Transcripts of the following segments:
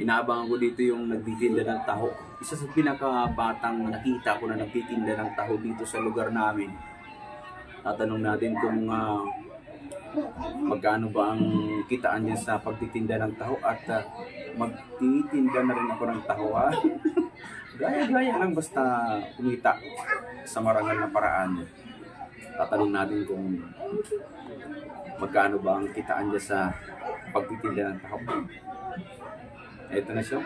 Inaabangan ko dito yung nagtitinda ng taho. Isa sa pinakabatang nakita ko na nagtitinda ng taho dito sa lugar namin. Tatanong natin kung magkano ba ang kitaan niya sa pagtitinda ng taho at magtitinda na rin ako ng taho. Gaya-gaya lang basta kumita sa marangal na paraan. Tatanong natin kung magkano ba ang kitaan niya sa pagtitinda ng taho. Ito na siya.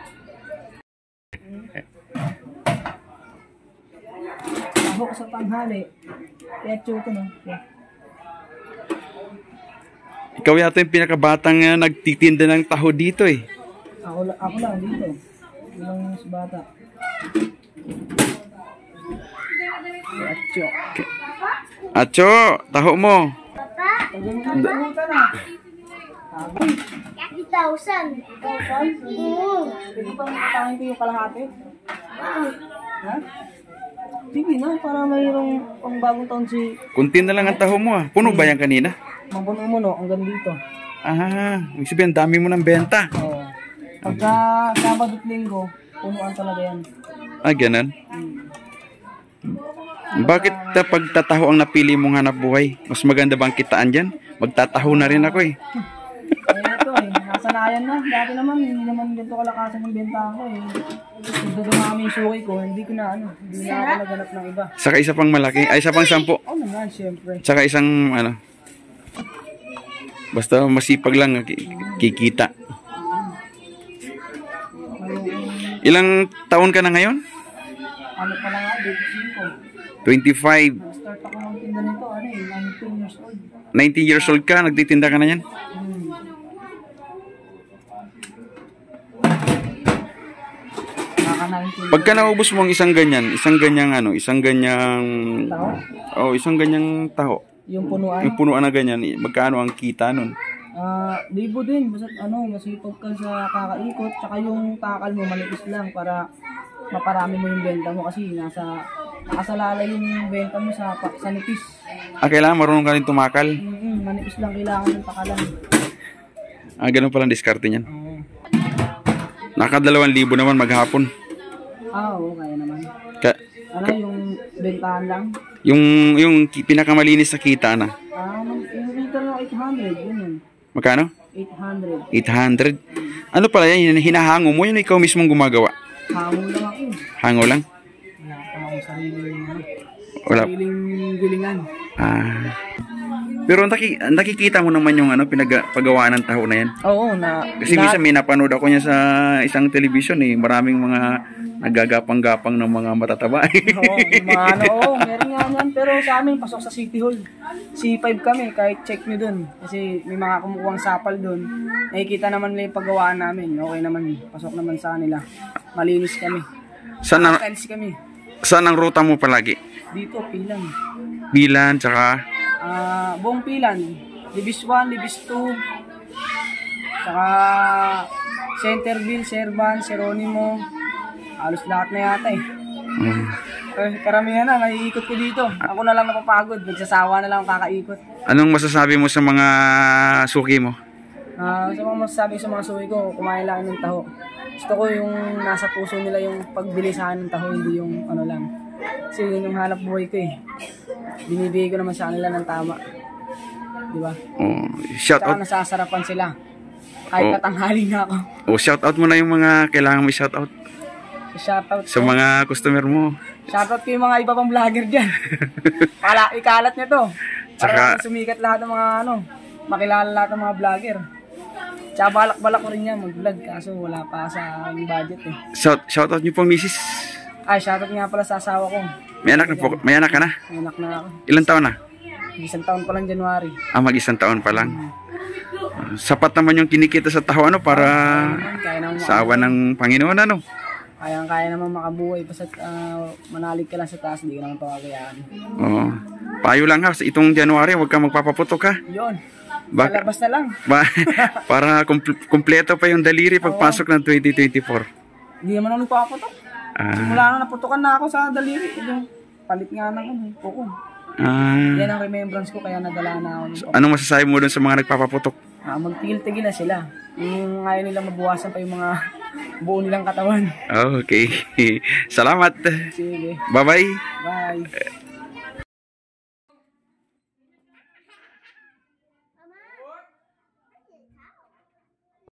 Taho sa tanghali. Ketchup ko na. Ikaw yata yung pinakabatang nagtitinda ng taho dito eh. Ako lang dito. Ilang mas bata. Ketchup. Acho, taho mo. Tagunan na. 1,000. Pwede pang kakain ko yung kalahati? Ha? Sige na, para mayroong pang bagong taon si... Kunti na lang ang taho mo ah. Puno ba yan kanina? Mabuno-muno hanggang dito. Ibig sabihin, dami mo ng benta. Oo. Pagka Sabado at Linggo, punuan talaga yan. Ganun. Bakit pagtataho ang napili mong hanap buhay? Mas maganda bang kitaan dyan? Magtataho na rin ako eh. Ito nasanayan na. Dati naman, hindi naman ganito kalakasan yung benta ko eh. Dito dumami yung suki ko, hindi ko na hindi na ako naganap ng iba. Saka isa pang malaki, isa pang 10. Oo naman, syempre. Saka isang basta masipag lang, kikita. Ilang taon ka na ngayon? Ano pa lang ako, 25. 25. Nag-start ako ng tinda nito, 19 years old. 19 years old ka, nagtitinda ka na yan? Pagka naubos mo ang isang ganyang taho? Isang ganyang taho. Yung punuan? Yung punuan na ganyan, magkano ang kita nun? Libo din, basta masipag ka sa kakaikot, tsaka yung takal mo manipis lang para maparami mo yung benta mo kasi nakasalala yung benta mo sa nipis. Kailangan marunong ka rin tumakal? Manipis lang kailangan ng takalan. Ganun palang diskarte niyan. Naka 2,000 naman maghapon. Oo, kaya naman. Yung bentahan lang? Yung pinakamalinis na kita na? Yung liter ng 800, yun. Magkano? 800. 800? Ano pala yan? Hinahango mo yun, ikaw mismong gumagawa? Hango lang ako. Hango lang? Wala pa akong sariling gilingan. Pero nakikita mo naman yung pinagpagawaan ng taho na yan? Oo, kasi minsan may napanood ako niya sa isang television eh. Maraming mga naggagapang-gapang ng mga matataba. Meron nga yan. Pero sa amin, pasok sa City Hall. C5 kami, kahit check nyo dun. Kasi may mga kumukuhang sapal dun. Nakikita naman nila yung paggawaan namin. Okay naman, pasok naman sa kanila. Malinis kami. Tiles kami. Saan ang ruta mo palagi? Dito, Pilan. Pilan, tsaka? Buong Pilan. Libis 1, Libis 2. Tsaka Centerville, Servan, Seronimo. Halos lahat na yata eh. Karamihan na, naiikot ko dito. Ako na lang napapagod. Nagsasawa na lang kakaikot. Anong masasabi mo sa mga suki mo? Sa mga masasabi sa mga suki ko, kumain lang ng taho. Gusto ko yung nasa puso nila yung pagbilisan ng taho, hindi yung ano lang. Kasi yun yung hanap buhay ko eh. Binibigay ko naman sa kanila ng tama. Diba? Shout out. Nasasarapan sila. Kahit katanghali na ako. Shout out mo na yung mga kailangan mo shout out. Shoutout sa mga customer mo. Shoutout ko yung mga iba pang vlogger dyan. Ikalat nyo to. Para sumikat lahat ng mga makilala lahat ng mga vlogger. Tsaka balak ko rin yan mag-vlog kaso wala pa sa budget eh. Shoutout nyo po misis. Shoutout nga pala sa asawa ko. May anak ka na? May anak na ako. Ilang taon na? Isang taon pa lang January. Mag-isang taon pa lang. Sapat naman yung kinikita sa taho para sa awa ng Panginoon Kaya naman makabuhay basta manalig ka lang sa taas, hindi ka naman pagkakayaan. Payo lang ha, itong January huwag kang magpapaputok ha. Yun. Basta lang. Para kumpleto pa yung daliri pagpasok ng 2024. Hindi naman ako nagpapaputok. Simula na naputukan na ako sa daliri. Palit nga ng kuko. Yan ang remembrance ko kaya nadala na ako. Anong masasabi mo dun sa mga nagpapaputok? magtigil-tigil na sila. Yung ayaw nila mabuwasan pa yung mga buo nilang katawan. Okay. Salamat. Sige. Bye-bye. Bye.